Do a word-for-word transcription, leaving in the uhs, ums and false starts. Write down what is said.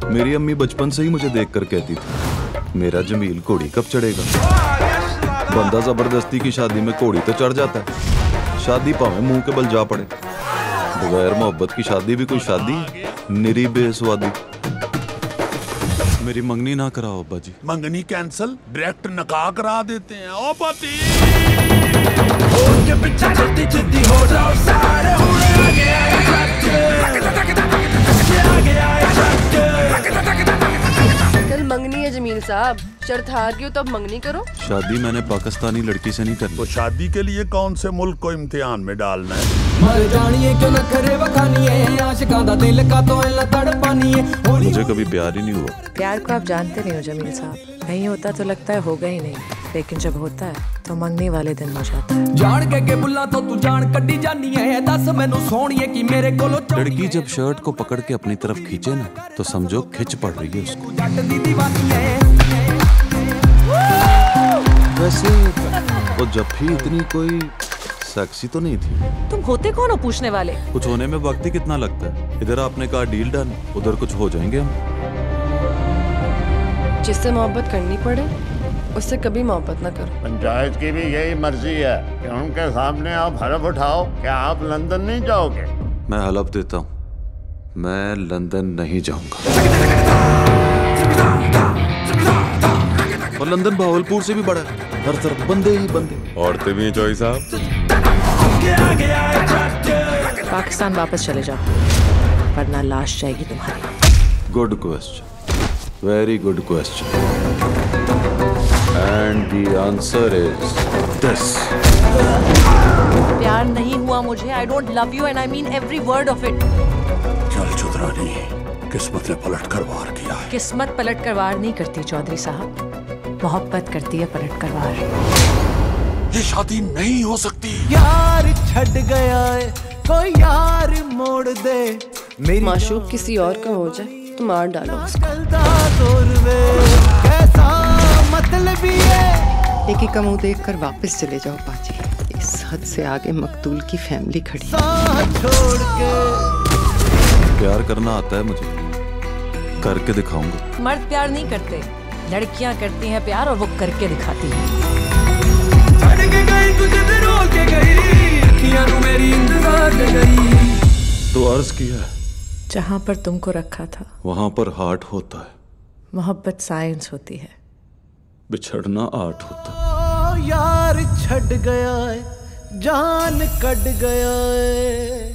मेरी अम्मी बचपन से ही मुझे देखकर कहती थी, मेरा जमील घोड़ी कब चढ़ेगा। बंदा जबरदस्ती की शादी में घोड़ी तो चढ़ जाता है, शादी पावे मुंह के बल जा पड़े। बगैर मोहब्बत की शादी भी कोई शादी, निरी बेस्वादी। मेरी मंगनी ना कराओ अब्बा जी। मंगनी कैंसल, डायरेक्ट निकाह करा देते हैं। ओ पति कल मंगनी है जमील साहब, शर्त हार गई हो तो अब मंगनी करो। शादी मैंने पाकिस्तानी लड़की से नहीं करनी। तो शादी के लिए कौन से मुल्क को इम्तिहान में डालना है? मुझे कभी प्यार ही नहीं हुआ। प्यार को आप जानते नहीं हो जमील साहब, नहीं होता तो लगता है होगा ही नहीं, लेकिन जब होता है तो मंगनी वाले दिन हो जाता है। जान के के बुला तो तू जान कड्डी जानी है, दस मैनू सोहणिए कि मेरे कोलो। लड़की जब शर्ट को पकड़ के अपनी तरफ खींचे ना तो समझो खिंच पड़ रही है उसको। वैसे वो जब भी इतनी कोई सेक्सी तो नहीं थी। तुम होते कौन हो पूछने वाले? कुछ होने में वक्त ही कितना लगता है। इधर आपने कहा डील डन, उधर कुछ हो जाएंगे हम। जिससे मोहब्बत करनी पड़े उससे कभी मोहब्बत ना करो। पंचायत की भी यही मर्जी है कि उनके सामने आप हलफ उठाओ कि आप लंदन नहीं जाओगे। मैं हलफ देता हूँ, मैं लंदन नहीं जाऊंगा। और लंदन भावलपुर से भी बड़ा है, हर तरफ बंदे ही बंदे। औरतें भी हैं चौधरी साहब। पाकिस्तान वापस चले जाओ वरना लाश जाएगी तुम्हारी। Good question, very good question. And the answer is this. प्यार नहीं हुआ मुझे। I don't love you and I mean every word of it. चल चुदरानी, किस्मत ने पलट कर वार किया है। किस्मत पलट कर वार नहीं करती चौधरी साहब, मोहब्बत करती है पलट कर वार। ये शादी नहीं हो सकती। यार छड़ गया है कोई यार मोड़ दे, मेरी माशूक किसी और का हो जाए तो मार डालो। एक ही का मुंह देख कर वापस चले जाओ पाजी। इस हद से आगे मकतूल की फैमिली खड़ी। प्यार करना आता है मुझे, करके दिखाऊंगा। मर्द प्यार नहीं करते, लड़कियां करती हैं प्यार और वो करके दिखाती हैं। तो अर्ज किया, जहां पर तुमको रखा था वहां पर हार्ट होता है। मोहब्बत साइंस होती है, बिछड़ना आर्ट होता है। यार छड़ गया है, जान कट गया है।